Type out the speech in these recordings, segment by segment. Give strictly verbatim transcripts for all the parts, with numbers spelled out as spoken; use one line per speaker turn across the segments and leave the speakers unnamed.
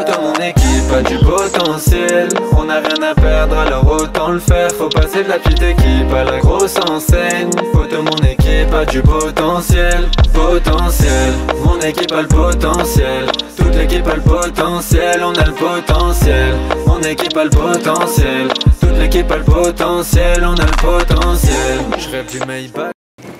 dans mon équipe a du potentiel. On n'a rien à perdre alors autant le faire. Faut passer de la petite équipe à la grosse enseigne. Poto, mon équipe a du potentiel. Potentiel, mon équipe a le potentiel. Toute l'équipe a le potentiel, on a le potentiel. Mon équipe a le potentiel. Toute l'équipe a le potentiel, on a le potentiel. Je rêve du Maybach.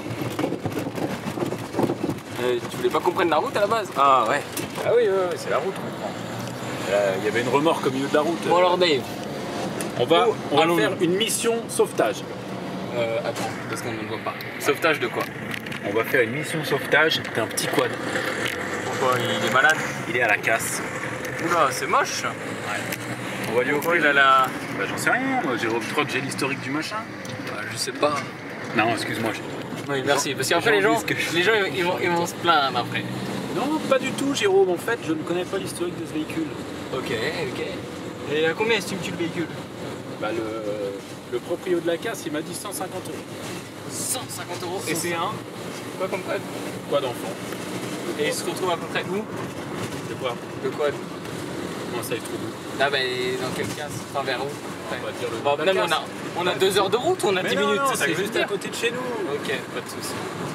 Euh, tu voulais pas qu'on prenne la route à la base?
Ah ouais. Ah oui, ouais, ouais, c'est la route qu'on prend. Euh, Il y avait une remorque au milieu de la route.
Bon alors Dave.
On va,
Oh,
on va
allons-y.
faire une mission sauvetage.
Euh, attends, parce qu'on ne voit pas. Sauvetage de quoi?
On va faire une mission sauvetage d'un petit quad.
Pourquoi? Il est malade?
Il est à la casse.
Oula, c'est moche.
On va lui
Pourquoi
offrir.
il a la...
Bah, j'en sais rien, moi j'ai crois que j'ai l'historique du machin.
Bah, je sais pas.
Non, excuse-moi. j'ai-
Oui, merci. Parce qu'après les
J'en
gens,
dis ce que je-
les gens ils, ils vont, ils vont se plaindre après.
Non, pas du tout, Jérôme. En fait, je ne connais pas l'historique de ce véhicule.
Ok, ok. Et à combien estimes-tu le véhicule?
Bah, le, le proprio de la casse, il m'a dit cent cinquante euros.
cent cinquante euros. Et c'est un... Quoi comme quad?
Quad d'enfant.
Et il se retrouve à peu près où?
De quoi?
Le quad?
Comment ça, il se trouve où?
Ah bah dans quel cas? Enfin vers où?
On va dire le
Bon,
de la
même on
casse.
a, on a deux heures de route ou on a
Mais
dix
non,
minutes?
non,
ça,
c'est
que je
juste
veux
à
dire.
côté de chez nous.
Ok, pas de soucis.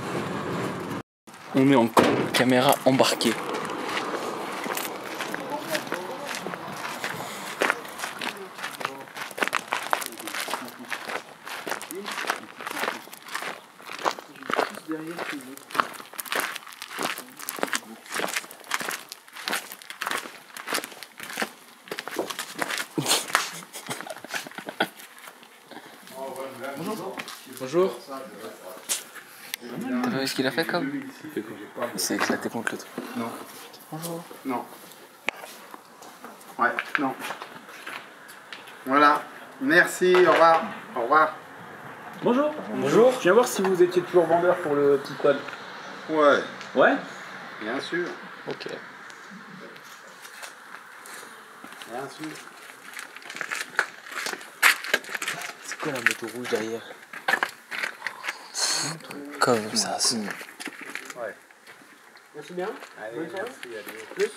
On met en caméra embarquée. Bonjour. T'as vu ce qu'il a fait comme? Il s'est éclaté contre le truc.
Non.
Bonjour.
Non. Ouais, non. Voilà. Merci, au revoir. Au revoir.
Bonjour. Bonjour. Je viens voir si vous étiez toujours vendeur pour le petit quad.
Ouais,
Ouais.
bien sûr.
Ok.
Bien sûr.
C'est quoi la moto rouge derrière? Comme ça. c'est-
Ouais.
Merci bien.
Allez,
Bonne soirée.
merci, allez. Plus.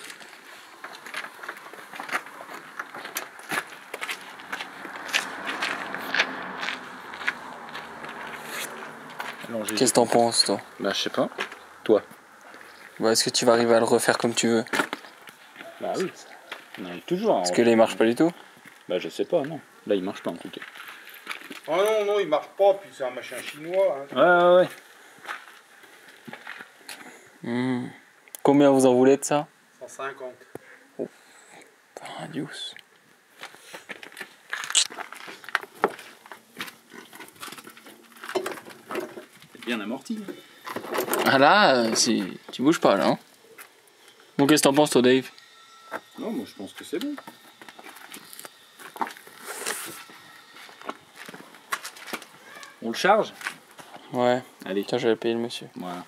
Qu'est-ce que t'en penses toi?
Bah, je sais pas. Toi?
Bah, est-ce que tu vas arriver à le refaire comme tu veux?
Bah oui. On arrive toujours.
Parce que là il marche pas du tout.
Bah, je sais pas, non. Là, il marche pas en tout cas.
Oh non, non, il marche pas, puis c'est un machin chinois. Hein.
Ouais, ouais, ouais.
Hmm. Combien vous en voulez de ça?
cent cinquante.
Ah, Dios.
C'est bien amorti.
Ah là, euh, si... tu bouges pas là. Hein. Bon, qu'est-ce que t'en penses toi Dave?
Non, moi je pense que c'est bon. On le charge?
Ouais.
Allez.
Tiens, j'avais payé le monsieur.
Voilà.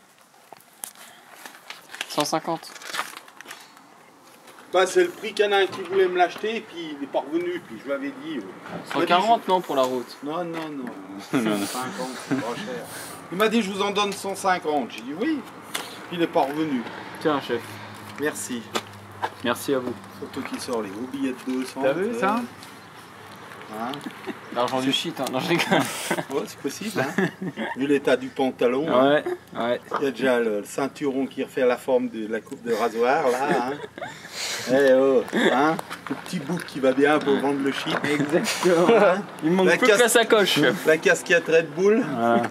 cent cinquante.
Bah, c'est le prix qu'il y en a un qui voulait me l'acheter, puis il est pas revenu, puis je lui avais dit. euh,
cent quarante non pour la route.
Non, non, non. cent cinquante, c'est pas cher. Il m'a dit, je vous en donne cent cinquante. J'ai dit oui. Puis il est pas revenu.
Tiens, chef.
Merci.
Merci à vous.
Surtout qu'il sort les hauts billets de deux cents.
T'as vu ça?
Hein?
L'argent du shit, hein. Non, je rigole.
Ouais, c'est possible, hein. Vu l'état du pantalon, hein.
Ouais, ouais.
Il y a déjà le, le ceinturon qui refait la forme de la coupe de rasoir, là, hein. Eh oh, hein. Le petit bouc qui va bien pour vendre le shit.
Exactement.
Hein.
Il manque
La
plus que la
casse-
sacoche.
La casquette Red Bull.
Voilà.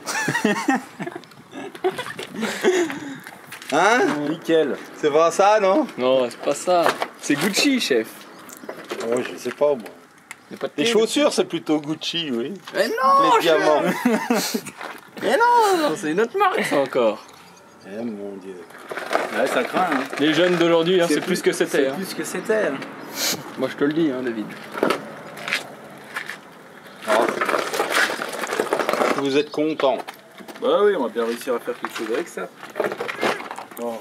Hein?
Nickel.
C'est pas ça, non?
Non, c'est pas ça. C'est Gucci, chef.
Oh, je sais pas, moi.
Y a pas de
Les
thé.
chaussures, c'est plutôt Gucci, oui.
Mais non,
Les
chef.
diamants.
Mais non, non, c'est une autre marque ça encore.
Eh mon Dieu.
Ouais, ça craint. Hein.
Les jeunes d'aujourd'hui, hein, c'est
C'est
plus,
plus-
que c'était.
C'est
Hein.
plus que c'était. Hein.
Moi je te le dis, hein, David.
Vous êtes content.
Bah oui, on va bien réussir à faire quelque chose avec ça.
Oh,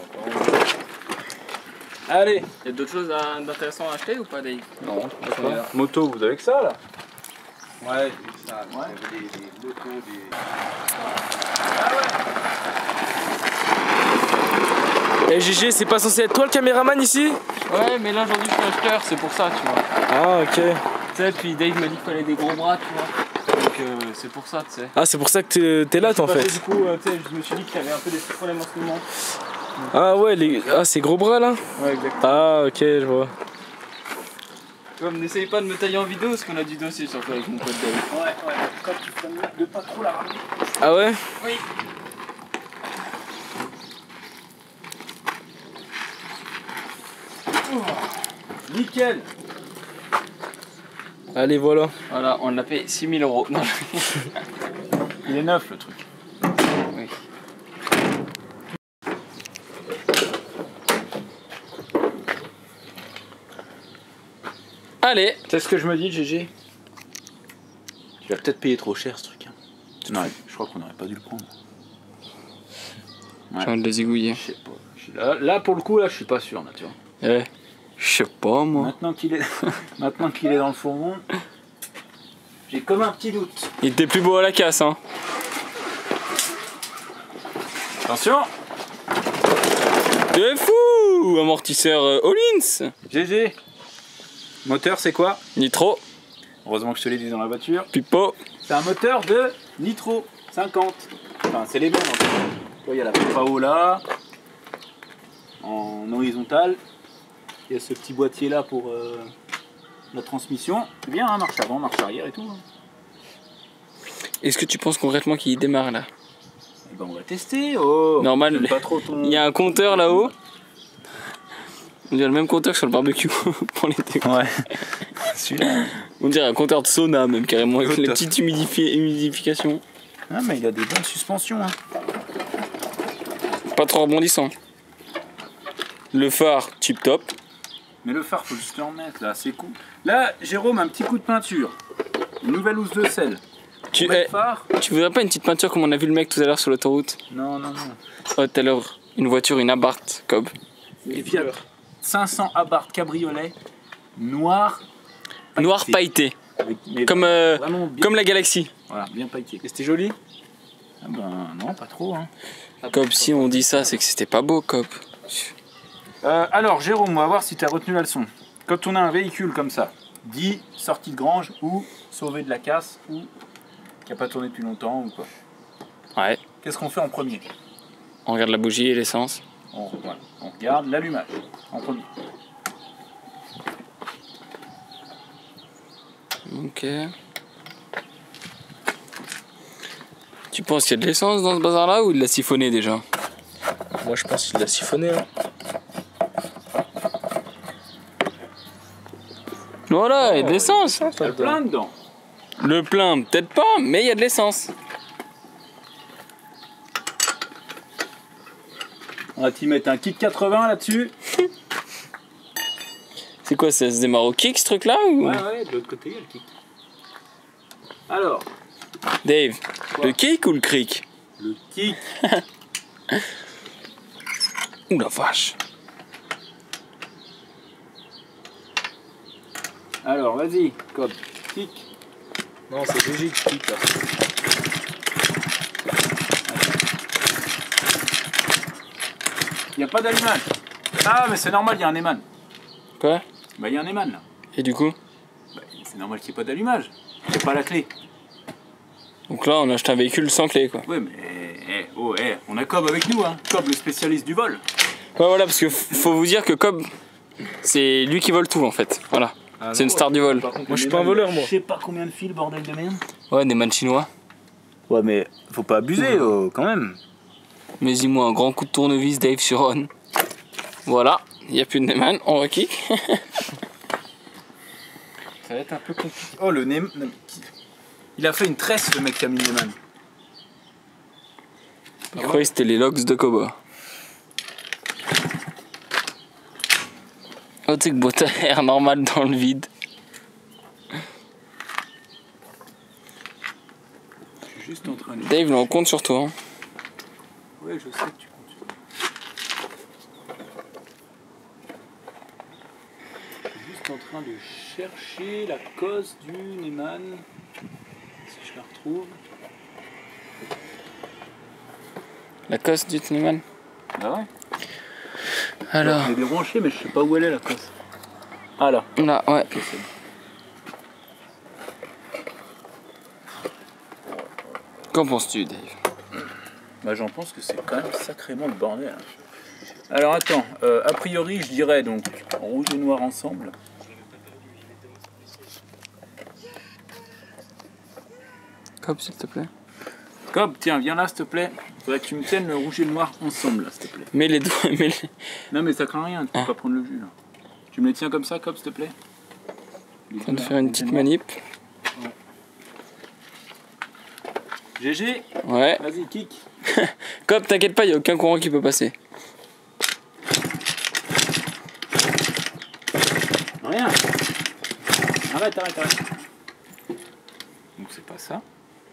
Allez, y a d'autres choses à- d'intéressantes à acheter ou pas, Dave?
Non, je sais
On est là.
pas. Moto, vous avez que ça là?
ouais, c'est ça. Ouais. Des, des motos, des...
Eh G G, c'est pas censé être toi le caméraman ici?
Ouais, mais là aujourd'hui je suis acheteur, c'est pour ça, tu vois.
Ah ok.
Tu sais, puis Dave m'a dit qu'il fallait des gros bras, tu vois. Donc euh, c'est pour ça, tu sais.
Ah c'est pour ça que t'es là toi en
Parce
fait.
que du coup, euh, tu sais, je me suis dit qu'il y avait un peu des petits problèmes en ce moment.
Ah ouais, les... ah c'est gros bras là?
Ouais, exactement.
Ah ok, je vois.
Comme n'essayez pas de me tailler en vidéo parce qu'on a du dossier surtout avec mon pote Dave. Ouais, ouais, comme tu ferais mieux de pas trop la ramener.
Ah ouais?
Oui. Oh, nickel.
Allez voilà.
Voilà, on l'a payé six mille euros. Non.
Il est neuf le truc.
Oui. Allez.
C'est ce que je me dis, G G. Tu vas peut-être payer trop cher ce truc. Hein. Non, je crois qu'on n'aurait pas dû le prendre.
J'ai envie de les égouiller.
Je sais pas. Je suis là, là pour le coup, là je suis pas sûr, là, tu vois.
Eh, je sais pas moi.
Maintenant qu'il est, maintenant qu'il est dans le fourgon, j'ai comme un petit doute.
Il était plus beau à la casse, hein.
Attention.
T'es fou. Amortisseur euh, Hollins.
G G. Moteur, c'est quoi?
Nitro.
Heureusement que je te l'ai dit dans la voiture.
Pipo.
C'est un moteur de Nitro cinquante. Enfin, c'est les mêmes. En fait. Tu vois, il y a la pompe à eau là, en horizontal. Il y a ce petit boîtier là pour euh, la transmission. C'est bien, hein, marche avant, marche arrière et tout. Hein.
Est-ce que tu penses concrètement qu'il démarre là?
Eh ben, on va tester. Oh,
normal.
j'aime pas trop ton...
Il y a un compteur là-haut. On dirait le même compteur que sur le barbecue pour l'été.
Ouais. Celui-là.
On dirait un compteur de sauna même carrément avec
Compteur.
les petites humidifi- humidifications.
Ah, mais il a des bonnes suspensions. Hein.
Pas trop rebondissant. Le phare tip top.
Mais le phare, faut juste le remettre là, c'est cool. Là, Jérôme, un petit coup de peinture. Une nouvelle housse de sel.
Tu,
On met
eh,
le phare.
tu voudrais pas une petite peinture comme on a vu le mec tout à l'heure sur l'autoroute?
Non, non, non.
Oh, tout à l'heure, une voiture, une Abarth, Cobb.
Et Fiat cinq cents Abarth cabriolet noir.
Noir pailleté.
Avec- mais
Comme, euh,
vraiment bien,
comme la Galaxie.
voilà, bien pailleté.
Et c'était joli?
Ah ben non, pas trop. Hein.
Cobb, si on dit ça, c'est que c'était pas beau, Cobb.
Euh, alors, Jérôme, on va voir si tu as retenu la leçon. Quand on a un véhicule comme ça, dit sortie de grange ou sauvé de la casse ou qui n'a pas tourné depuis longtemps ou quoi,
Ouais.
qu'est-ce qu'on fait en premier?
On regarde la bougie et l'essence.
on, voilà, on regarde l'allumage en premier.
Ok. Tu penses qu'il y a de l'essence dans ce bazar-là ou de la siphonner déjà?
Moi je pense qu'il l'a siphonné. Hein.
Voilà, il y a de l'essence.
Il y a plein dedans.
Le plein, peut-être pas, mais il y a de l'essence.
On va t'y mettre un kit quatre-vingts là-dessus.
C'est quoi, ça se démarre au kick ce truc-là ou...
Ouais, ouais, de l'autre côté, il y a le kick. Alors,
Dave,
Quoi
le kick ou le cric?
le kick.
Ouh la vache.
Alors, vas-y, Cobb, kick.
Non, c'est G G qui kick là.
Il n'y a pas d'allumage. Ah, mais c'est normal, il y a un Eman.
Quoi?
Bah, il y a un Eman là.
Et du coup?
Bah, c'est normal qu'il n'y ait pas d'allumage. Il n'y a pas la clé.
Donc là, on a acheté un véhicule sans clé, quoi.
Ouais, mais eh, oh, eh, on a Cobb avec nous, hein. Cobb, le spécialiste du vol.
Ouais, voilà, parce que f- faut vous dire que Cobb, c'est lui qui vole tout, en fait. Voilà.
Ah,
C'est une star du vol.
Moi je suis pas un voleur moi.
Je sais pas combien de fils, bordel de merde.
Ouais, des man chinois.
Ouais, mais faut pas abuser, oh, quand même.
Mais dis-moi, un grand coup de tournevis, Dave sur on. Voilà, il n'y a plus de Neyman, on va kick.
Ça va être un peu compliqué. Oh, le Neyman. Il a fait une tresse, le mec qui a mis Neyman.
Je croyais que c'était les logs de Koba. Oh, tu sais que boîte à air normal dans le vide.
Je suis juste en train de.
Dave, là, on compte sur toi. Hein.
Ouais, je sais que tu comptes sur moi. Je suis juste en train de chercher la cause du Neyman. Si je la retrouve.
La cosse du Neyman.
Bah ouais.
Alors.
Je l'ai débranché, mais je sais pas où elle est la cosse. Ah là.
Là, ouais.
Ok, c'est bon.
Qu'en penses-tu, Dave?
Bah, j'en pense que c'est quand même sacrément le bordel. Alors attends, euh, a priori je dirais donc rouge et noir ensemble.
Cobb, s'il te plaît.
Cobb, tiens, viens là s'il te plaît. Faudrait que tu me tiennes le rouge et le noir ensemble là, s'il te plaît.
Mets les doigts, mets les...
Non mais ça craint rien, tu peux
Ah.
pas prendre le jus là. Tu me les tiens comme ça, Cobb, s'il te plaît.
Je viens de faire une petite manip.
G G,
Ouais.
vas-y, kick.
Cobb, t'inquiète pas, il n'y a aucun courant qui peut passer.
Rien. Arrête, arrête, arrête. Donc c'est pas ça.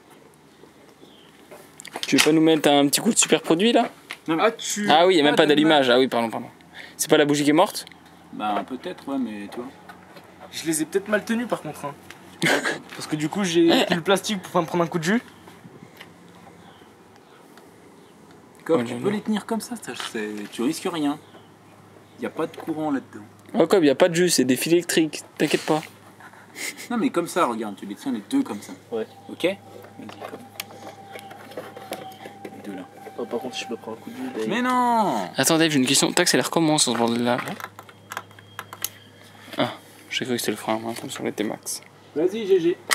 Tu veux pas nous mettre un petit coup de super produit là?
Non, mais...
Ah, tu.
Ah oui, il n'y a même pas
d'allumage.
d'allumage. Ah oui, pardon, pardon. C'est pas la bougie qui est morte?
Bah peut-être, ouais, mais toi.
Je les ai peut-être mal tenus par contre. Hein. Parce que du coup, j'ai pris le plastique pour pas me prendre un coup de jus.
Cobb,
Ouais,
tu
non,
peux
non.
les tenir comme ça, ça c'est- tu risques rien. Il n'y a pas de courant là-dedans.
Oh Cobb, il n'y a pas de jus, c'est des fils électriques. T'inquiète pas.
Non mais comme ça, regarde, tu les tiens les deux comme ça.
Ouais.
Ok. Vas-y, Cobb. Les deux là.
Oh, par contre, je peux prendre un coup de jus. Dave.
Mais non.
Attends Dave, j'ai une question. T'accélères comment sur ce bordel là? Ah, j'ai cru que c'était le frein, moi, comme sur les T-Max.
Vas-y, G G.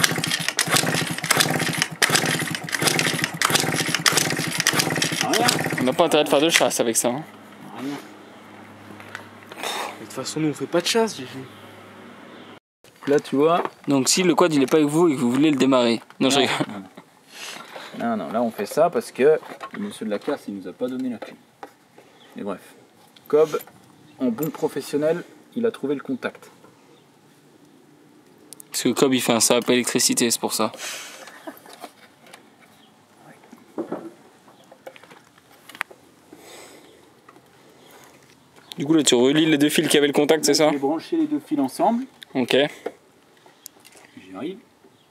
Rien.
On n'a pas intérêt de faire de chasse avec ça. Hein.
Rien.
De toute façon, nous on fait pas de chasse, j'ai vu.
Là, tu vois.
Donc si le quad il est pas avec vous et que vous voulez le démarrer. Non, je rigole.
Non, non, là on fait ça parce que le monsieur de la casse il nous a pas donné la clé. Et bref. Cobb, en bon professionnel, il a trouvé le contact.
Parce que Cobb il fait un sapin électricité, c'est pour ça. Du coup là tu relis les deux fils qui avaient le contact, c'est ça?
J'ai branché les deux fils ensemble.
Ok.
J'y arrive.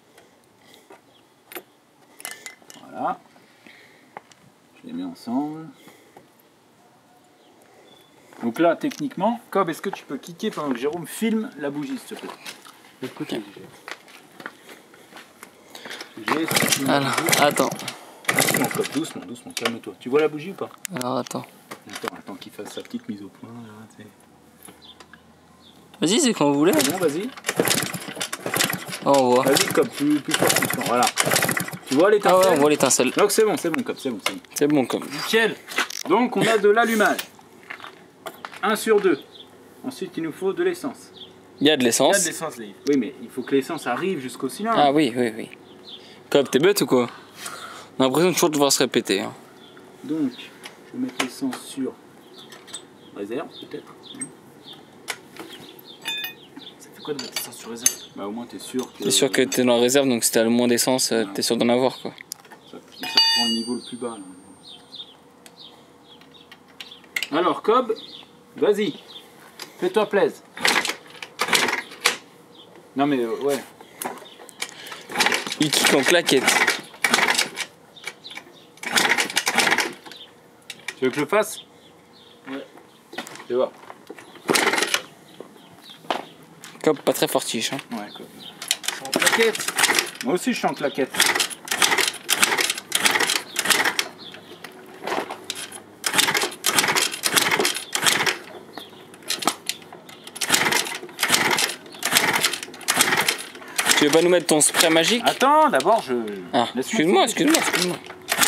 Voilà. Je les mets ensemble. Donc là, techniquement, Cobb, est-ce que tu peux kicker pendant que Jérôme filme la bougie, s'il te plaît?
Écoute,
J'ai...
Alors, attends.
Doucement, Cobb, doucement, doucement, calme-toi. Tu vois la bougie ou pas?
Alors attends.
Attends, attends qu'il fasse sa petite mise au point. Là, tu sais.
Vas-y, c'est quand vous voulez.
C'est bon, vas-y.
Oh, on voit.
Vas-y, Cobb, plus, plus fort, plus fort. Voilà. Tu vois
Ah
l'étincelle?
ouais, on voit l'étincelle.
Donc c'est bon, c'est bon, Cobb, c'est bon, c'est bon.
C'est bon Cobb.
Nickel. Donc on a de l'allumage. un sur deux. Ensuite, il nous faut de l'essence.
Il y a de
il y a
l'essence.
de l'essence, Dave.
Oui, mais il faut que l'essence arrive jusqu'au cylindre.
Ah oui, oui, oui. Cobb, t'es bête ou quoi? On a l'impression de toujours devoir se répéter. Hein.
Donc, je vais mettre l'essence sur réserve, peut-être.
Ça fait quoi de mettre l'essence sur réserve?
Bah au moins t'es sûr que...
T'es sûr que t'es dans la réserve, donc si t'as le moins d'essence, euh, t'es sûr d'en avoir quoi.
Ça, ça prend le niveau le plus bas. Là. Alors, Cobb, vas-y. Fais-toi plaisir. Non mais, euh, ouais.
Il kick en claquette.
Tu veux que je le fasse?
Ouais.
Tu vois.
Cobb, pas très fortiche. Hein.
Ouais, Cobb.
Je suis en plaquette.
Moi aussi je suis en claquette.
Tu veux pas nous mettre ton spray magique?
Attends, d'abord je...
Ah,
Laisse-moi
excuse-moi,
finir.
excuse-moi, excuse-moi.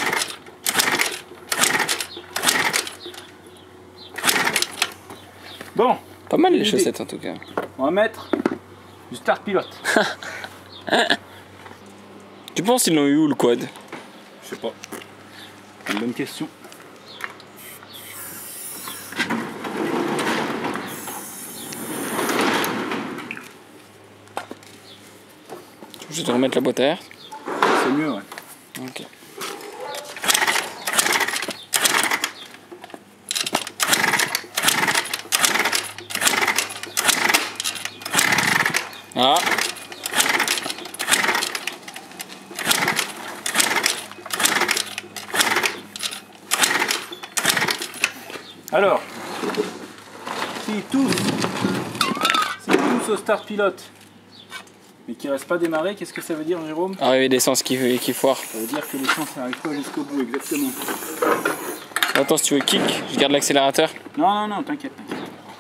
Bon,
Pas mal les
Idée.
chaussettes en tout cas.
on va mettre du start pilote.
Tu penses qu'ils l'ont eu où le quad?
Je sais pas. C'est une bonne question.
Je vais te remettre la boîte à air.
C'est mieux, ouais.
Ok. Ah.
Alors, tous, s'ils poussent au start pilote, mais qu'ils ne restent pas démarrés, qu'est-ce que ça veut dire, Jérôme?
Arrivée d'essence qui, qui foire.
Ça veut dire que l'essence n'arrive pas jusqu'au bout, exactement.
Attends, si tu veux kick, je garde l'accélérateur.
Non, non, non, t'inquiète, t'inquiète.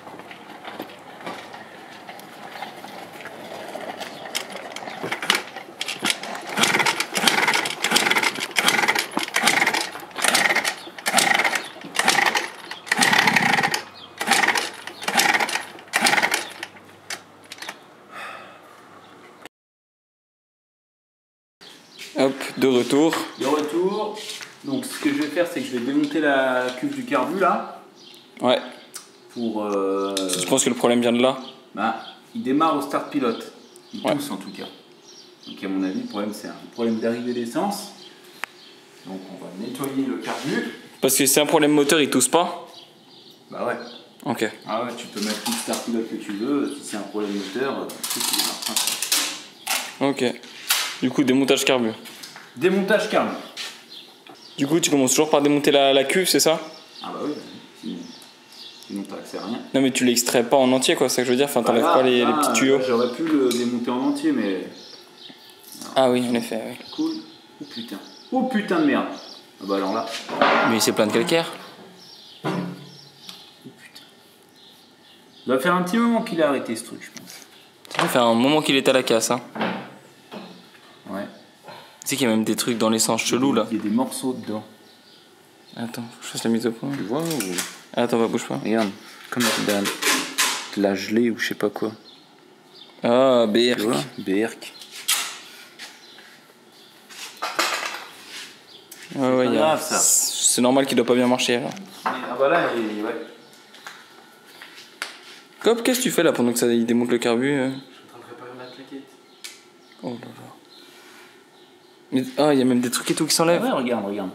Hop, de retour.
De retour. Donc ce que je vais faire, c'est que je vais démonter la cuve du carbu là.
Ouais.
Pour. Euh...
Je pense que le problème vient de là.
Bah, il démarre au start pilote. Il
Ouais.
pousse en tout cas. Donc à mon avis, le problème c'est un problème d'arrivée d'essence. Donc on va nettoyer le carbu.
Parce que c'est un problème moteur, il tousse pas.
Bah ouais.
Ok.
Ah ouais, tu peux mettre tout le start pilote que tu veux. Si c'est un problème moteur, c'est qu'il démarre pas.
Ok. Du coup, démontage carbu.
Démontage carbu.
Du coup, tu commences toujours par démonter la, la cuve, c'est ça?
Ah bah oui, sinon, sinon t'as accès à rien.
Non, mais tu l'extrais pas en entier, quoi, c'est ça que je veux dire. Enfin, t'enlèves
Bah là,
pas les,
là,
les petits tuyaux.
là, J'aurais pu le démonter en entier, mais.
Ah oui, en effet, oui.
Cool. Oh putain. Oh putain de merde. Ah bah alors là.
Mais c'est plein de calcaire.
Oh putain. Ça doit faire un petit moment qu'il a arrêté ce truc, je pense.
Ça fait un moment qu'il est à la casse, hein.
Ouais.
Tu sais qu'il y a même des trucs dans l'essence chelou là.
Il y a des morceaux dedans.
Attends, faut que je fasse la mise au point.
Tu vois ou...
Attends, va bouge pas.
Regarde, comme de la, de la gelée ou je sais pas quoi.
Ah, B R.
Tu vois, B R C.
Ouais, ouais,
pas
y a...
grave, ça.
C'est normal qu'il doit pas bien marcher là.
Ah bah là, il... ouais.
Cop, qu'est-ce que tu fais là pendant que ça il démonte le carbu euh
Je suis en train de préparer ma claquette.
Oh là là. Mais ah, il y a même des trucs et tout qui s'enlèvent.
Ouais, regarde, regarde.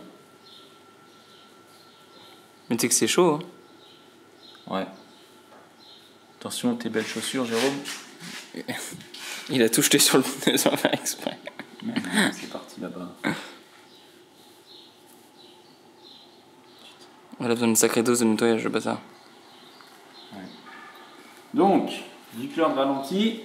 Mais tu sais que c'est chaud. Hein.
Ouais. Attention, tes belles chaussures, Jérôme.
Il a tout jeté sur le pneu sans faire exprès.
Non, non, c'est parti là-bas.
On a besoin d'une sacrée dose de nettoyage, le bâtard.
Donc, gicleur de ralenti.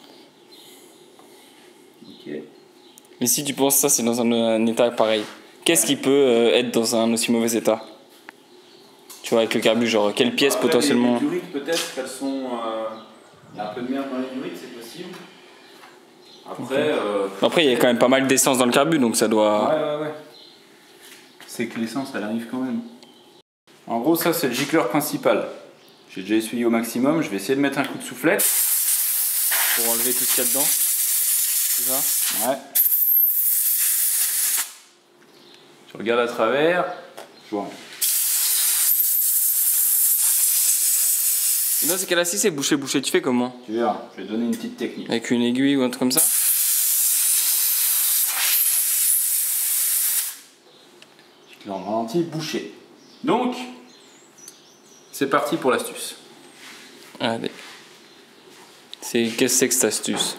Ok.
Mais si tu penses ça, c'est dans un, un état pareil. Qu'est-ce qui peut euh, être dans un aussi mauvais état? Tu vois, avec le carbu, genre, quelle pièce
Après,
potentiellement...
Les durites, peut-être qu'elles sont. euh, Il y a un peu de merde dans les durites, c'est possible. Après. Euh...
Après, il y a quand même pas mal d'essence dans le carbu, donc ça doit...
Ouais, ouais, ouais. C'est que l'essence, elle arrive quand même. En gros, ça, c'est le gicleur principal. J'ai déjà essuyé au maximum. Je vais essayer de mettre un coup de soufflette.
Pour enlever tout ce qu'il y a dedans. C'est ça?
Ouais. Je regarde à travers. Je vois.
Et dans ces cas-là, si c'est bouché, bouché, tu fais comment?
Tu verras, je vais donner une petite technique.
Avec une aiguille ou un truc comme ça?
Gicleur de ralenti, bouché. Donc, c'est parti pour l'astuce.
Allez. C'est... Qu'est-ce que c'est que cette astuce?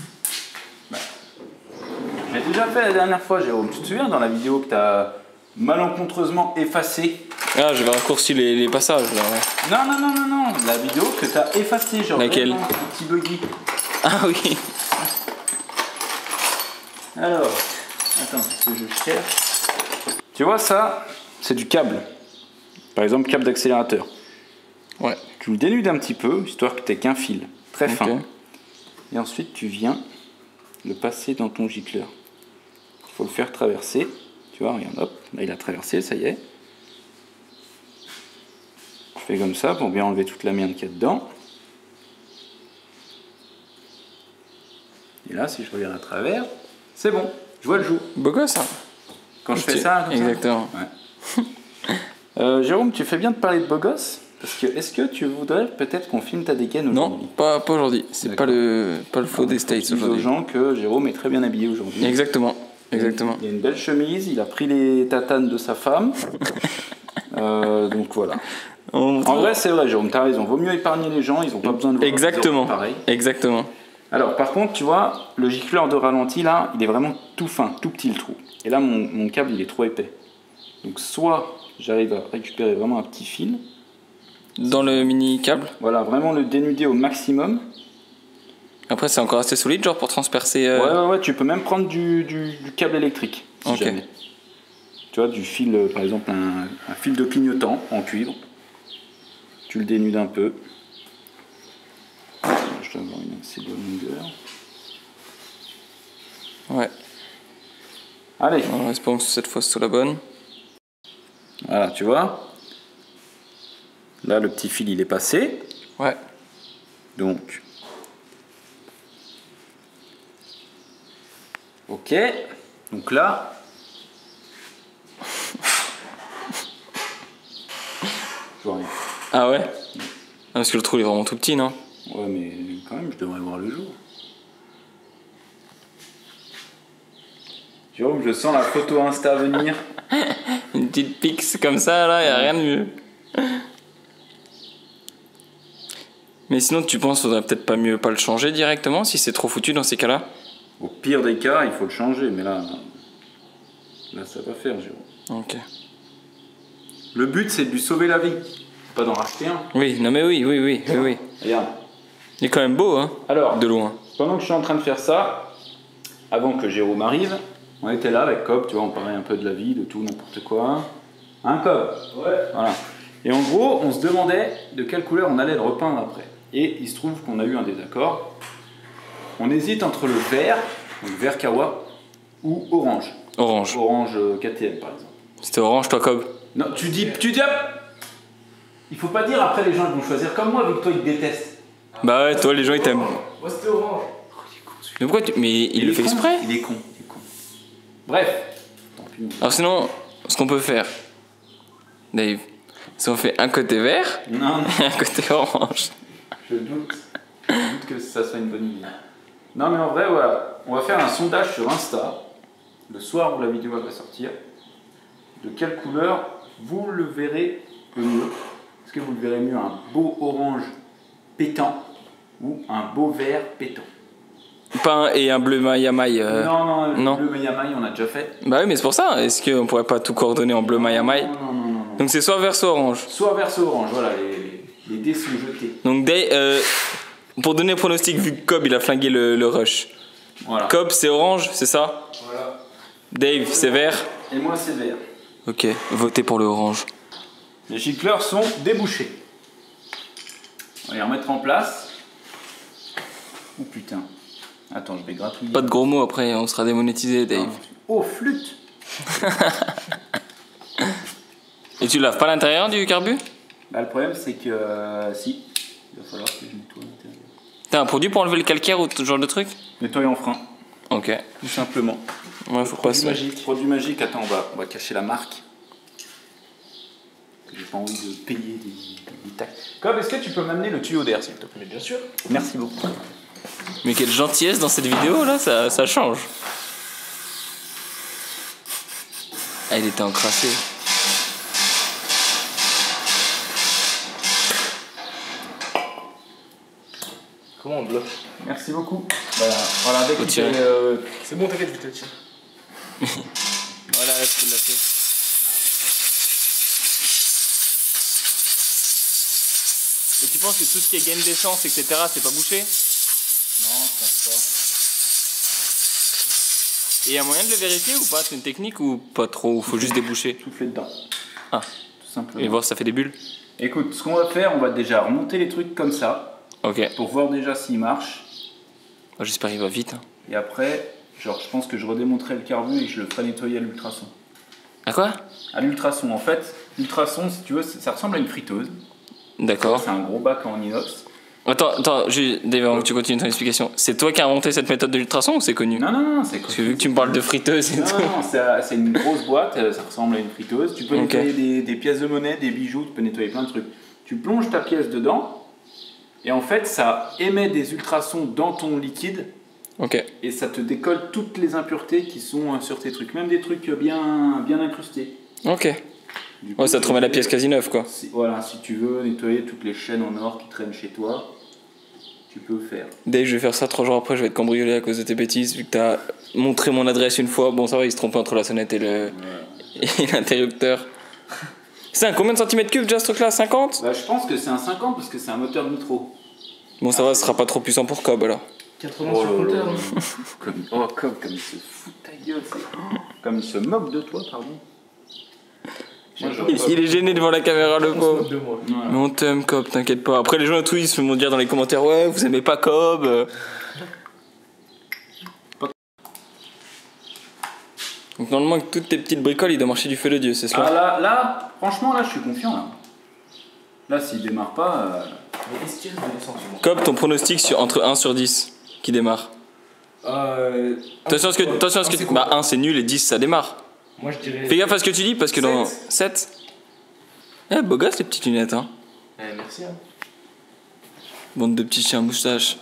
J'ai déjà fait la dernière fois, Jérôme. Tu te souviens dans la vidéo que tu as malencontreusement effacée?
Ah, j'avais raccourci les, les passages là, ouais.
Non, non, non, non, non. La vidéo que tu as effacée, genre.
Laquelle?
Vraiment, un petit buggy.
Ah oui.
Alors, attends, ce que je cherche. Tu vois, ça, c'est du câble. Par exemple, câble d'accélérateur.
Ouais.
Tu le dénudes un petit peu, histoire que tu n'aies qu'un fil très fin.
Ok.
Et ensuite, tu viens le passer dans ton gicleur. Il faut le faire traverser. Tu vois, regarde, hop, là il a traversé, ça y est. Je fais comme ça pour bien enlever toute la merde qu'il y a dedans. Et là, si je regarde à travers, c'est bon, je vois le jour.
Beau gosse, hein.
Quand je fais ça, comme ça.
Exactement.
Ouais. euh, Jérôme, tu fais bien de parler de beau gosse. Parce que, est-ce que tu voudrais peut-être qu'on filme ta dégaine aujourd'hui?
Non, pas, pas aujourd'hui. C'est pas le, pas le faux des States
aux
aujourd'hui.
gens que Jérôme est très bien habillé aujourd'hui.
Exactement. Exactement.
Il a une belle chemise, il a pris les tatanes de sa femme. euh, donc voilà.
On...
En vrai, c'est vrai, Jérôme, t'as raison. Vaut mieux épargner les gens, ils n'ont pas besoin de voir
Exactement.
pareil.
Exactement.
Alors, par contre, tu vois, le gicleur de ralenti là, il est vraiment tout fin, tout petit le trou. Et là, mon, mon câble, il est trop épais. Donc, soit j'arrive à récupérer vraiment un petit fil,
dans le mini câble.
Voilà, vraiment le dénuder au maximum.
Après, c'est encore assez solide, genre pour transpercer. Euh...
Ouais, ouais, ouais, tu peux même prendre du, du, du câble électrique, si
Ok.
jamais. Tu vois, du fil, euh, par exemple, un, un fil de clignotant en cuivre. Tu le dénudes un peu. Je dois avoir une assez bonne longueur.
Ouais.
Allez,
Alors, espérons que cette fois, c'est la bonne.
voilà, tu vois. Là, le petit fil, il est passé.
Ouais.
Donc, ok. Donc là, je vois rien.
Ah ouais? Ah, parce que le trou il est vraiment tout petit, non?
Ouais, mais quand même, je devrais voir le jour. Jérôme, je sens la photo Insta venir.
Une petite pix comme ça, là, y a rien de mieux. Mais sinon, tu penses faudrait peut-être pas mieux pas le changer directement si c'est trop foutu dans ces cas-là?
Au pire des cas, il faut le changer, mais là, là, ça va faire, Jérôme.
Ok.
Le but, c'est de lui sauver la vie, pas d'en racheter un.
Oui, non mais oui, oui, oui, oui, oui.
Regarde.
Il est quand même beau, hein,
Alors,
de loin.
pendant que je suis en train de faire ça, avant que Jérôme arrive, on était là avec Cobb, tu vois, on parlait un peu de la vie, de tout, n'importe quoi. Hein, Cobb? Ouais. Voilà. Et en gros, on se demandait de quelle couleur on allait le repeindre après. Et il se trouve qu'on a eu un désaccord. On hésite entre le vert, donc vert Kawa, ou orange.
Orange.
Orange euh, K T M par exemple.
C'était orange, toi, Cobb?
Non, tu dis, tu dis, hop. Il faut pas dire après les gens ils vont choisir comme moi, vu que toi ils te détestent.
Bah ouais, toi, les gens, ils t'aiment.
Moi c'était orange.
Mais pourquoi tu... Mais il, le
est
fait
con,
exprès?
Il est con, il est con. Bref. Tant pis.
Alors sinon, ce qu'on peut faire, Dave, c'est on fait un côté vert
Non, non.
et un côté orange.
Je doute. Je doute que ça soit une bonne idée. Non, mais en vrai, voilà. On va faire un sondage sur Insta, le soir où la vidéo va sortir. De quelle couleur vous le verrez le mieux? Est-ce que vous le verrez mieux un beau orange pétant ou un beau vert pétant?
Pas un, et un bleu maille-à-maille. Euh...
Non, non, le
non.
bleu Mayamai, on a déjà fait.
Bah oui, mais c'est pour ça. Est-ce qu'on pourrait pas tout coordonner en bleu maille-à-maille?
Non, non, non, non, non.
Donc c'est soit vert, soit orange.
Soit vert, soit orange, voilà, les, les, les dés sont jetés.
Donc Dave, euh, pour donner le pronostic, vu que Cobb il a flingué le, le rush.
Voilà.
Cobb c'est orange, c'est ça?
Voilà.
Dave c'est vert.
Et moi, c'est vert.
Ok, votez pour le orange.
Les gicleurs sont débouchés. On va les remettre en place. Oh putain. Attends, je vais gratouiller.
Pas de gros mots après, on sera démonétisé, Dave.
Oh, flûte.
Et tu laves pas l'intérieur du carbu?
Bah, le problème, c'est que euh, si, il va falloir que je nettoie l'intérieur.
T'as un produit pour enlever le calcaire ou ce genre de truc?
Nettoyant frein,
Ok.
tout simplement.
Ouais, faut pas
Produit
se...
magique. Produit magique, attends, on va, on va cacher la marque. J'ai pas envie de payer des, des taxes. Cobb, est-ce que tu peux m'amener le tuyau d'air, s'il te plaît? Bien sûr. Merci beaucoup.
Mais quelle gentillesse dans cette vidéo là, ça, ça change. Ah, il était encrassé.
Comment on bloque?
Merci beaucoup. Voilà, voilà dès
Faut
que
tirer.
tu euh,
C'est bon, t'inquiète, je vais te le tirer.
Voilà, là, tu peux le lâcher. Et tu penses que tout ce qui est gaine d'essence, et cetera, c'est pas bouché?
Non, je pense
Et il y a moyen de le vérifier ou pas? C'est une technique ou pas trop? Ou faut juste déboucher?
pas. Souffler dedans.
Ah.
Tout simplement.
Et voir si ça fait des bulles?
Écoute, ce qu'on va faire, on va déjà remonter les trucs comme ça,
Ok.
pour voir déjà s'ils marchent.
Oh, j'espère qu'il va vite. Hein.
Et après, genre, je pense que je redémonterai le carbu et je le ferai nettoyer à l'ultrason.
À quoi?
À l'ultrason, en fait, l'ultrason, si tu veux, ça ressemble à une friteuse.
D'accord.
C'est un gros bac en inox.
Attends, attends, je- Dave, avant que tu continues ton explication, c'est toi qui as inventé cette méthode de l'ultrason ou c'est connu?
Non, non, non, c'est
Parce que vu que tu me parles de friteuse et
Non,
tout.
non, c'est c'est une grosse boîte, euh, ça ressemble à une friteuse. Tu peux
Ok.
nettoyer des, des pièces de monnaie, des bijoux, tu peux nettoyer plein de trucs. Tu plonges ta pièce dedans, et en fait, ça émet des ultrasons dans ton liquide,
Ok.
et ça te décolle toutes les impuretés qui sont euh, sur tes trucs, même des trucs bien, bien incrustés.
Ok.
Du coup,
Ouais, ça te remet la pièce quasi neuve quoi.
Si, voilà, si tu veux nettoyer toutes les chaînes en or qui traînent chez toi, tu peux faire.
Dave, je vais faire ça trois jours après, je vais être cambriolé à cause de tes bêtises, vu que t'as montré mon adresse une fois. Bon, ça va, il se trompait entre la sonnette et le et l'interrupteur. C'est un combien de centimètres cubes déjà ce truc là? cinquante?
Bah, je pense que c'est un cinquante parce que c'est un moteur nitro.
Bon, ça va, ce sera pas trop puissant pour Cobb alors.
quatre-vingts sur le compteur. hein.
Comme, oh, comme, comme il se fout de ta gueule, c'est... Comme il se moque de toi, pardon.
Moi, je-
Il, il est gêné devant la caméra, le
On se
pauvre.
moque de moi.
Voilà.
Mais on t'aime, Cobb, t'inquiète pas. Après, les gens et tout, ils se vont dire dans les commentaires, ouais, vous aimez pas Cobb. euh. Donc, normalement, avec toutes tes petites bricoles, il doit marcher du feu de Dieu, c'est
Ah
cela.
là, là, franchement, là, je suis confiant, là. Là, s'il démarre pas... euh,
Mais est-ce qu'il y a de l'essence sur
Cobb, ton pronostic sur, entre un sur dix qui démarre.
Euh.
Attention à ce que, attention à ce que tu. Bah, un c'est nul et dix ça démarre.
Moi je dirais.
Fais gaffe à ce que tu dis parce que dans. sept. Eh, beau gosse les petites lunettes, hein.
Eh, merci. Hein.
Bande de petits chiens moustaches.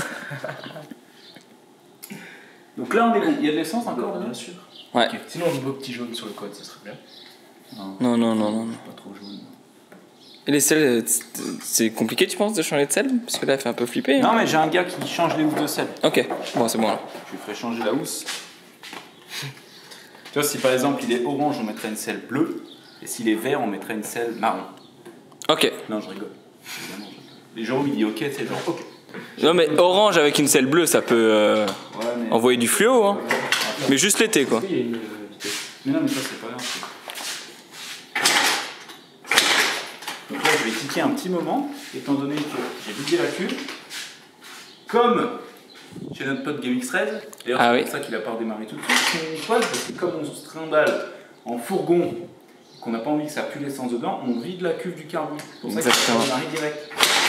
Donc là, on est bon. Il y a de l'essence encore, là
Bien sûr.
Ouais.
Ok. Sinon, on voit petit jaune sur le code, ça serait bien.
Non, non, non, non.
Pas trop jaune.
Et les selles, euh, c'est compliqué, tu penses, de changer de sel? Parce que là, elle fait un peu flipper.
Non,
Hein.
mais j'ai un gars qui change les housses de sel.
Ok, bon, c'est bon là.
Je lui ferai changer la housse. Tu vois, si par exemple il est orange, on mettrait une selle bleue. Et s'il est vert, on mettrait une selle marron.
Ok.
Non, je rigole. Évidemment, je rigole. Les gens, ils disent ok, c'est genre ok.
Non, mais orange avec une selle bleue, ça peut euh,
Ouais, mais...
envoyer du fluo, hein. Mais juste l'été, quoi.
Il y a une euh, vitesse.
mais non, mais ça, c'est pas grave. Donc là, je vais tiquer un petit moment, étant donné que j'ai vidé la cuve. Comme chez notre pote Game X treize, d'ailleurs,
Ah
c'est
oui.
pour ça qu'il a pas redémarré tout de suite. C'est une toile, parce que comme on se trimballe en fourgon, qu'on n'a pas envie que ça pue l'essence dedans, on vide la cuve du carburant. C'est pour ça qu'il
Exactement.
a redémarré direct.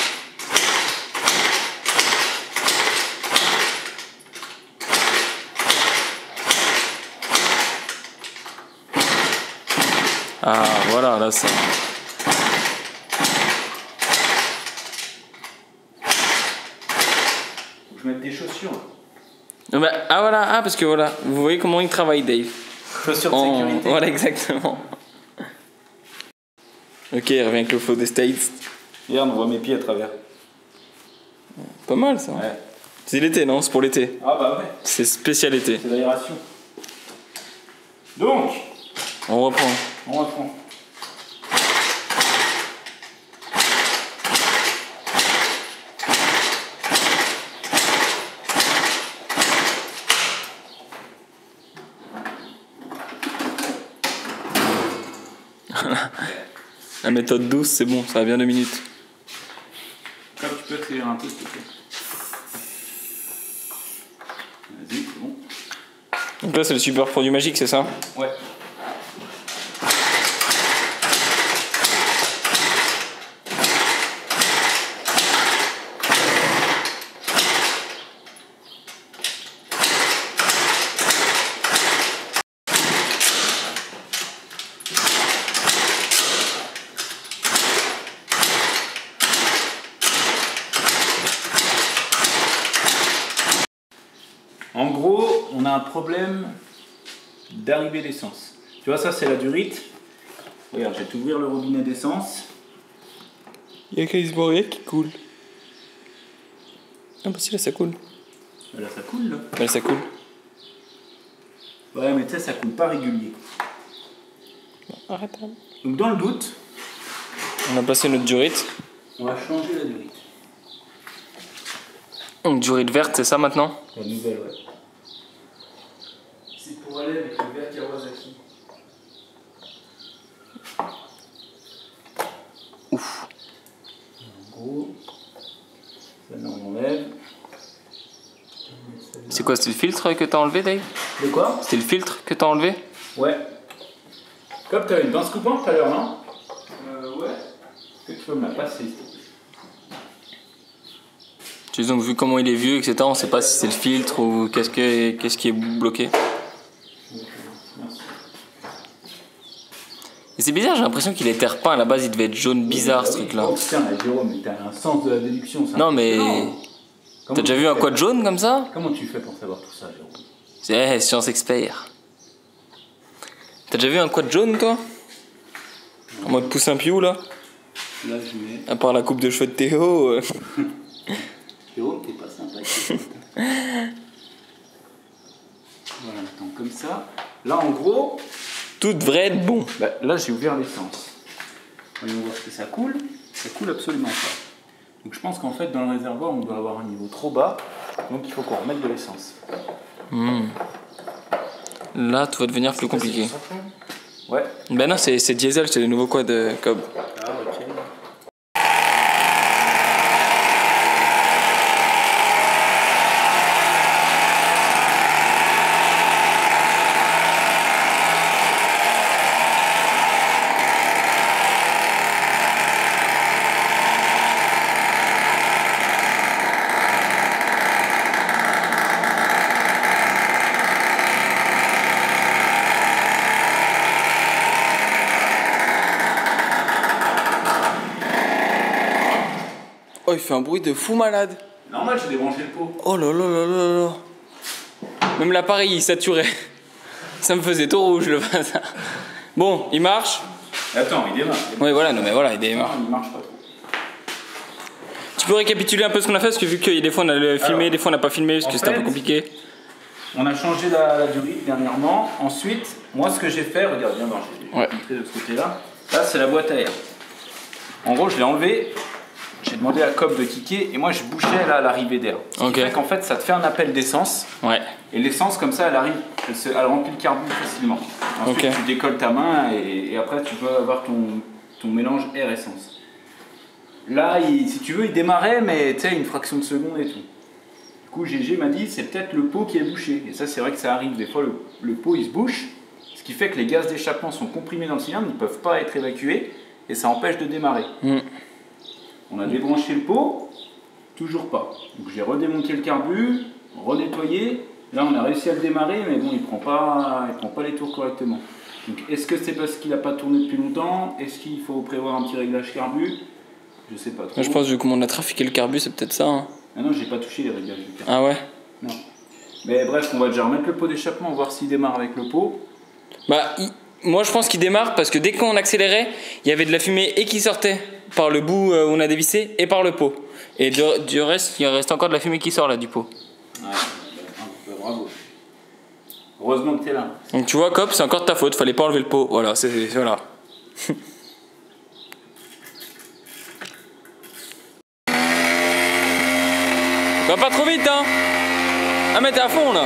Ah, voilà, là, ça.
Faut que je mette des chaussures.
Non, bah, ah, voilà, ah, parce que voilà, vous voyez comment il travaille, Dave.
Chaussures de
En-
sécurité.
Voilà, exactement. Ok, il revient avec le flow des States.
Regarde, on voit mes pieds à travers.
Pas mal, ça.
Ouais.
C'est l'été, non? C'est pour l'été.
Ah bah ouais,
C'est spécial été.
c'est l'aération. Donc,
On reprend.
on reprend.
La méthode douce, c'est bon, ça va bien deux minutes.
Comme tu peux accélérer un peu, s'il te plaît. Vas-y, c'est bon.
Donc là, c'est le super produit magique, c'est ça?
Ouais. En gros, on a un problème d'arrivée d'essence. Tu vois, ça c'est la durite. Regarde, je vais t'ouvrir le robinet d'essence.
Il y a quasiment rien qui coule. Ah bah si, là ça coule.
Là, ça coule là.
Là ça coule.
Ouais, mais tu sais, ça coule pas régulier.
Arrête.
Donc, dans le doute,
On a passé notre durite.
on va changer la durite.
Donc durite verte, c'est ça maintenant?
La nouvelle, ouais.
C'est pour aller avec le vert Kawasaki.
Ouf.
En gros, celle-là on enlève.
C'est quoi, c'était le filtre que t'as enlevé, Dave?
De quoi?
C'était le filtre que t'as enlevé?
Ouais. Comme tu as une pince coupante tout à l'heure, non?
Euh, ouais.
Est-ce que tu peux me la passer, s'il te plaît?
Tu sais, donc vu comment il est vieux, et cetera, on sait pas si c'est le filtre ou qu'est-ce que, qu'est-ce qui est bloqué.
Merci.
Et c'est bizarre, j'ai l'impression qu'il était repeint, à la base il devait être jaune bizarre ce truc-là.
Oh putain, là, Jérôme, mais t'as un sens de la déduction, ça.
Non mais...
Comment
T'as déjà
tu
vu un
fais
quad jaune comme ça?
Comment tu fais pour savoir tout ça, Jérôme?
C'est science expert. T'as déjà vu un quad jaune toi? En mode poussin piou là?
Là, je mets.
À part la coupe de cheveux de Théo. euh.
Jérôme, t'es pas sympa. ici. Voilà, attends, comme ça. Là, en gros,
Tout devrait être bon.
bah, là, j'ai ouvert l'essence. Voyons voir si ça coule. Ça coule absolument pas. Donc je pense qu'en fait dans le réservoir on doit avoir un niveau trop bas, donc il faut qu'on remette de l'essence.
Mmh. Là tout va devenir plus compliqué.
Ouais.
Ben non, c'est diesel, c'est le nouveau quad de Cobb.
Ah ok.
Oh, il fait un bruit de fou malade.
Normal, j'ai débranché le pot.
Oh là là là là là. Même l'appareil il saturait. Ça me faisait tout rouge le bazar. Bon, il marche.
Attends, il démarre.
Oui, voilà, non mais voilà, il démarre.
Il marche pas trop.
Tu peux récapituler un peu ce qu'on a fait parce que vu que des fois on a filmé,
Alors,
des fois on n'a pas filmé parce que c'était un peu compliqué.
On a changé la, la durite dernièrement. Ensuite, moi ce que j'ai fait, regarde, viens voir, j'ai
Ouais.
montré de ce côté-là. Là, c'est la boîte à air. En gros, je l'ai enlevé. J'ai demandé à Cobb de kicker et moi je bouchais là l'arrivée d'air. Ce qui
Ok.
fait qu'en fait ça te fait un appel d'essence.
Ouais.
Et l'essence comme ça elle arrive, elle, se, elle remplit le carburant facilement. Ensuite
Ok.
tu décolles ta main et, et après tu peux avoir ton, ton mélange air-essence. Là il, si tu veux il démarrait mais tu sais une fraction de seconde et tout. Du coup G G m'a dit c'est peut-être le pot qui est bouché. Et ça c'est vrai que ça arrive, des fois le, le pot il se bouche. Ce qui fait que les gaz d'échappement sont comprimés dans le cylindre, ils ne peuvent pas être évacués et ça empêche de démarrer.
Mm.
On a débranché le pot, toujours pas. Donc j'ai redémonté le carbu, renettoyé. Là on a réussi à le démarrer, mais bon il prend pas, il prend pas les tours correctement. Donc est-ce que c'est parce qu'il n'a pas tourné depuis longtemps? Est-ce qu'il faut prévoir un petit réglage carbu? Je sais pas trop.
Je pense que vu comment on a trafiqué le carbu, c'est peut-être ça. Hein.
Ah non, j'ai pas touché les réglages du carbu.
Ah ouais.
Non. Mais bref, on va déjà remettre le pot d'échappement, voir s'il démarre avec le pot.
Bah, il- moi je pense qu'il démarre parce que dès qu'on accélérait, il y avait de la fumée et qui sortait par le bout où on a dévissé et par le pot. Et du, du reste, il reste encore de la fumée qui sort là du pot.
Ouais, bah, bravo. Heureusement que t'es là.
Donc tu vois, Cop, c'est encore de ta faute, fallait pas enlever le pot. Voilà, c'est voilà. Va pas trop vite, hein. Ah mais t'es à fond là.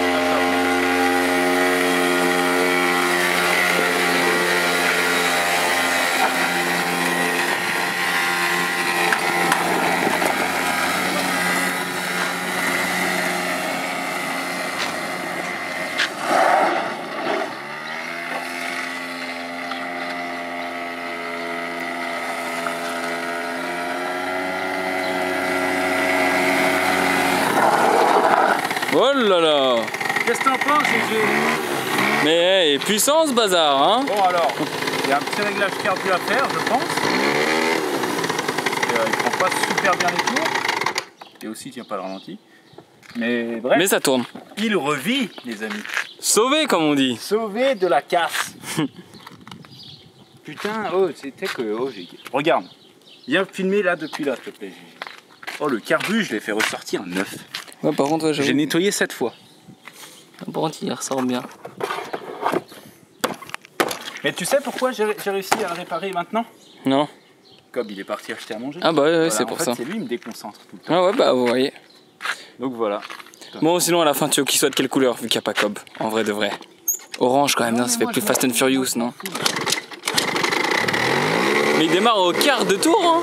Oh là là.
Qu'est-ce que t'en penses, G G?
Mais hey, puissance bazar, hein.
Bon alors, il y a un petit réglage carbu à faire, je pense. Et, euh, il prend pas super bien les tours. Et aussi, il tient pas le ralenti. Mais bref,
Mais ça tourne.
il revit, les amis.
Sauvé comme on dit.
Sauvé de la casse. Putain, oh, c'était que... Oh, j'ai... Regarde, viens filmer là depuis là, s'il te plaît, G G. Oh, le carbu, je l'ai fait ressortir neuf.
Ouais, par contre, ouais,
J'ai
j'avoue.
nettoyé sept fois.
Par contre, il ressort bien.
Mais tu sais pourquoi j'ai j'ai réussi à le réparer maintenant?
Non.
Comme il est parti acheter à manger.
Ah bah ouais, ouais,
Voilà,
c'est
en
pour
fait,
ça.
c'est lui qui me déconcentre tout le temps.
Ah ouais, bah vous voyez.
Donc voilà.
Bon, sinon à la fin, tu veux qu'il soit de quelle couleur vu qu'il n'y a pas Cobb? En vrai de vrai. Orange quand même, non, ça fait plus Fast and Furious, non? Mais il démarre au quart de tour, hein.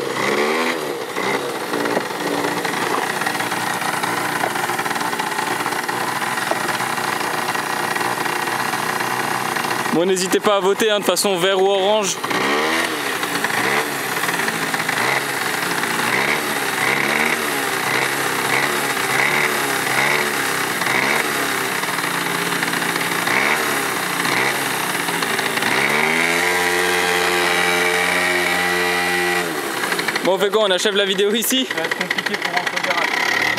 Bon, n'hésitez pas à voter, hein, de toute façon, vert ou orange. Bon, on fait quoi? On achève la vidéo ici?
Ça va être compliqué pour rentrer garage.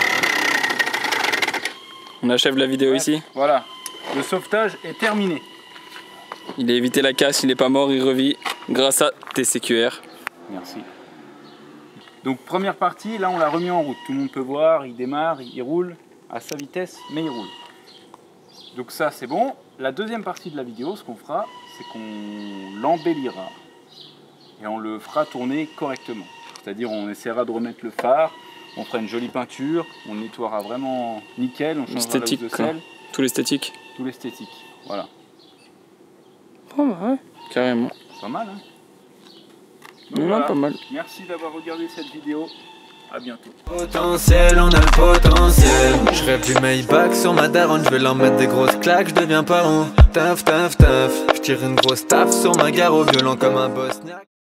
On achève la vidéo
Ouais,
ici.
Voilà. Le sauvetage est terminé.
Il a évité la casse, il n'est pas mort, il revit grâce à T C Q R.
Merci. Donc première partie, là on l'a remis en route. Tout le monde peut voir, il démarre, il roule à sa vitesse, mais il roule. Donc ça c'est bon. La deuxième partie de la vidéo, ce qu'on fera, c'est qu'on l'embellira. et on le fera tourner correctement. C'est-à-dire on essaiera de remettre le phare, on fera une jolie peinture, on nettoiera vraiment nickel, on changera
Esthétique,
la housse de
quoi.
sel.
Tout l'esthétique.
Tout l'esthétique, voilà.
Oh bah ouais, carrément.
Pas mal, hein. Donc
Non,
voilà.
pas mal.
Merci d'avoir regardé cette vidéo. À bientôt.
Potentiel, on a le potentiel. Je rêve du Maybach sur ma daronne, je vais leur mettre des grosses claques, je deviens parent. Taf, taf, taf. Je tire une grosse taf sur ma gare au violent comme un bosniaque.